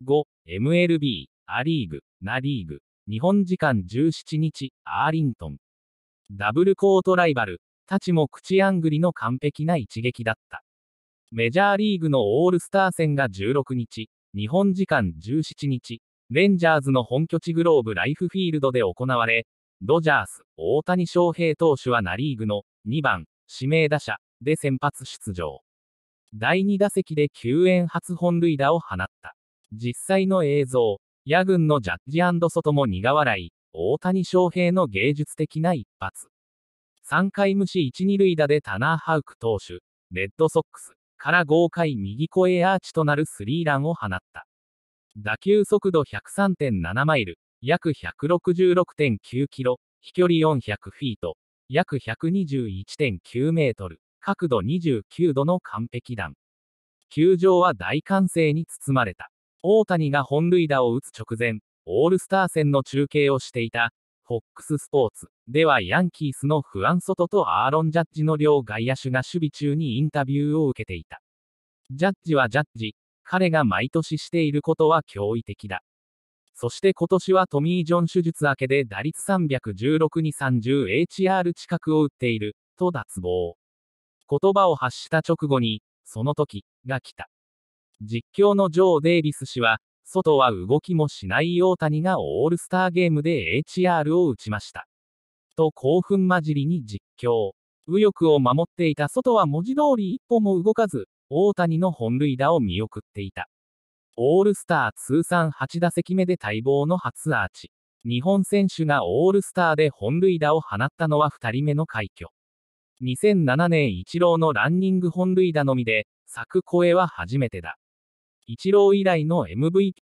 5、MLB、アリーグ、ナリーグ。日本時間17日、アーリントン。ダブルコートライバル、たちも口あんぐりの完璧な一撃だった。メジャーリーグのオールスター戦が16日、日本時間17日、レンジャーズの本拠地グローブライフフィールドで行われ、ドジャース、大谷翔平投手はナリーグの2番、指名打者で先発出場。第2打席で救援初本塁打を放った。実際の映像、野軍のジャッジ&ソトも苦笑い、大谷翔平の芸術的な一発。3回無視1、2塁打でタナー・ハウク投手、レッドソックスから豪快右越えアーチとなるスリーランを放った。打球速度 103.7 マイル、約 166.9 キロ、飛距離400フィート、約 121.9 メートル、角度29度の完璧弾。球場は大歓声に包まれた。大谷が本塁打を打つ直前、オールスター戦の中継をしていた、FOX スポーツではヤンキースのフアン・ソトとアーロン・ジャッジの両外野手が守備中にインタビューを受けていた。ジャッジはジャッジ、彼が毎年していることは驚異的だ。そして今年はトミー・ジョン手術明けで打率316に 30HR 近くを打っている、と脱帽。言葉を発した直後に、その時が来た。実況のジョー・デイビス氏は、外は動きもしない大谷がオールスターゲームで HR を打ちました。と興奮混じりに実況。右翼を守っていた外は文字通り一歩も動かず、大谷の本塁打を見送っていた。オールスター通算8打席目で待望の初アーチ。日本選手がオールスターで本塁打を放ったのは2人目の快挙。2007年イチローのランニング本塁打のみで、咲く声は初めてだ。イチロー以来の MVP